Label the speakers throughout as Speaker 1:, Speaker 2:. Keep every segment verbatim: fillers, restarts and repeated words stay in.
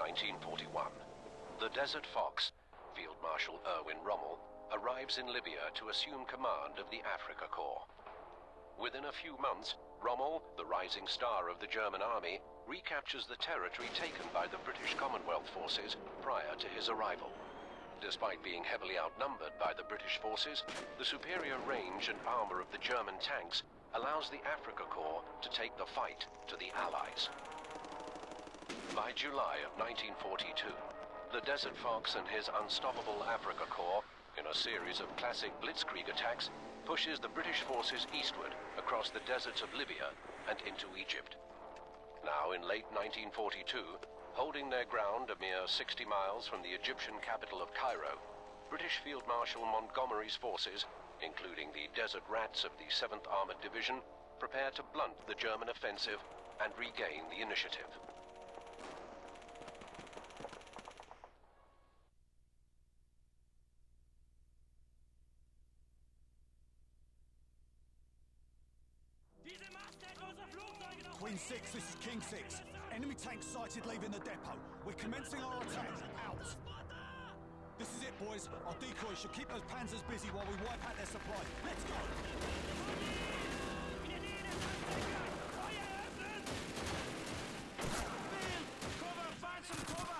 Speaker 1: nineteen forty-one. The Desert Fox, Field Marshal Erwin Rommel, arrives in Libya to assume command of the Afrika Korps. Within a few months, Rommel, the rising star of the German army, recaptures the territory taken by the British Commonwealth forces prior to his arrival. Despite being heavily outnumbered by the British forces, the superior range and armor of the German tanks allows the Afrika Korps to take the fight to the Allies. By July of nineteen forty-two, the Desert Fox and his unstoppable Afrika Korps, in a series of classic blitzkrieg attacks, pushes the British forces eastward across the deserts of Libya and into Egypt. Now in late nineteen forty-two, holding their ground a mere sixty miles from the Egyptian capital of Cairo, British Field Marshal Montgomery's forces, including the Desert Rats of the seventh Armored Division, prepare to blunt the German offensive and regain the initiative.
Speaker 2: Queen six, this is King six. Enemy tanks sighted leaving the depot. We're commencing our attack. Out. This is it, boys. Our decoys should keep those panzers busy while we wipe out their supply. Let's go! Cover! Find some cover!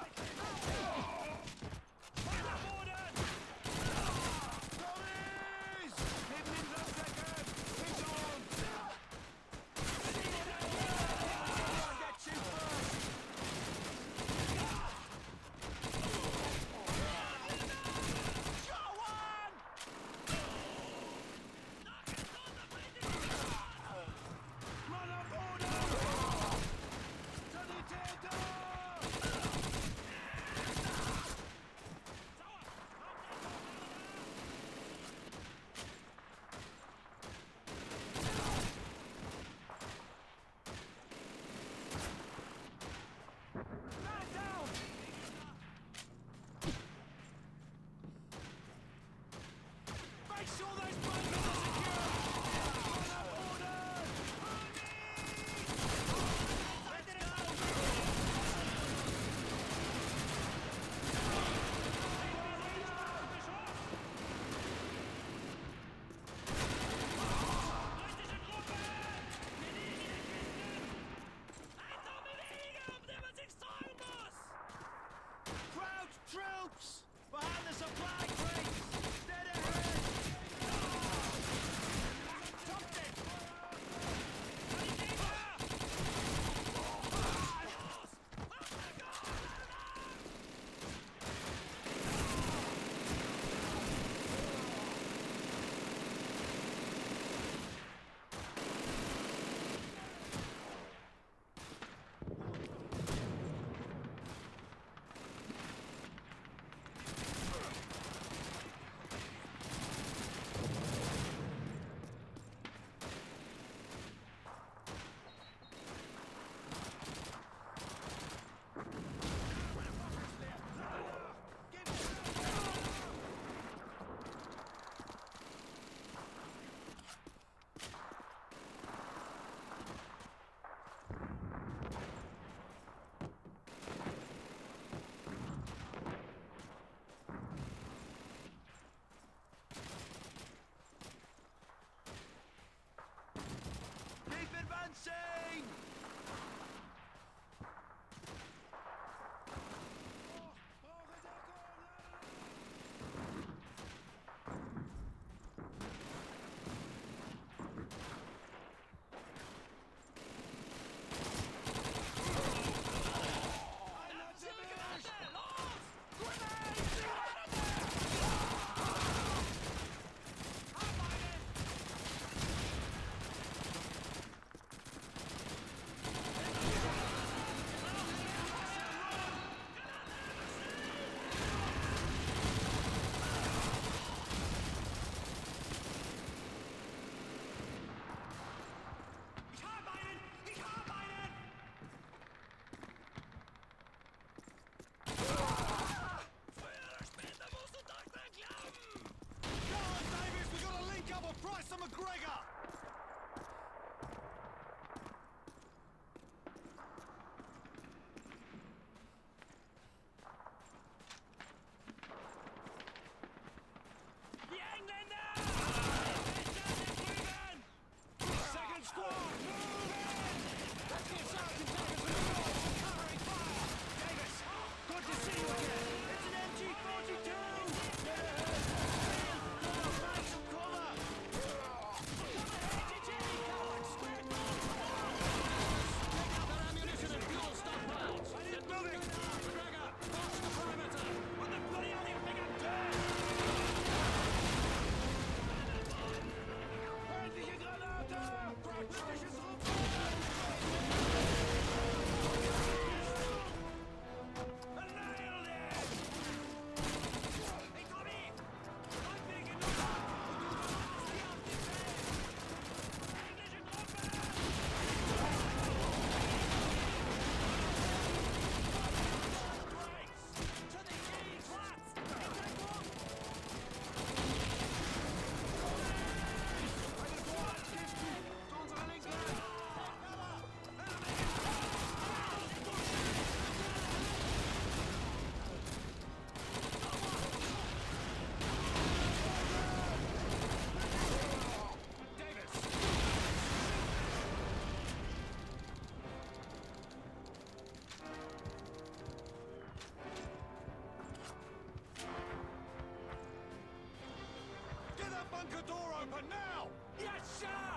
Speaker 2: bunker door open now!
Speaker 3: Yes, sir!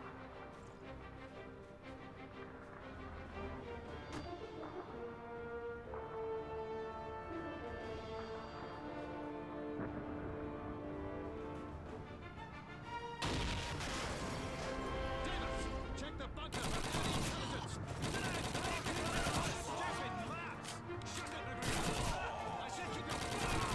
Speaker 2: Davis, check the bunker for any intelligence. Stupid maps! Shut it, McGregor! I said keep your...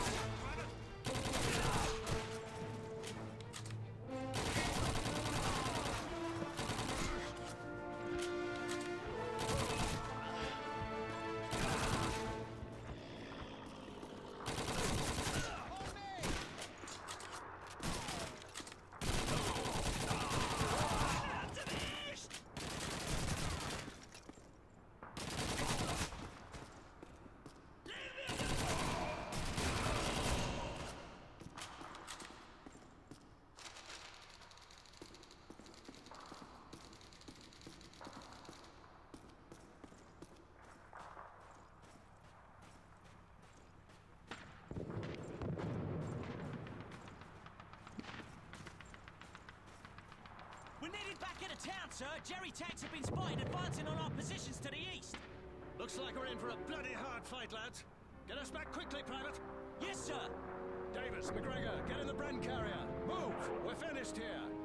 Speaker 3: We're nearly back into town, sir. Jerry tanks have been spotted advancing on our positions to the east.
Speaker 2: Looks like we're in for a bloody hard fight, lads. Get us back quickly, pilot.
Speaker 3: Yes, sir.
Speaker 2: Davis, McGregor, get in the Bren carrier. Move! We're finished here.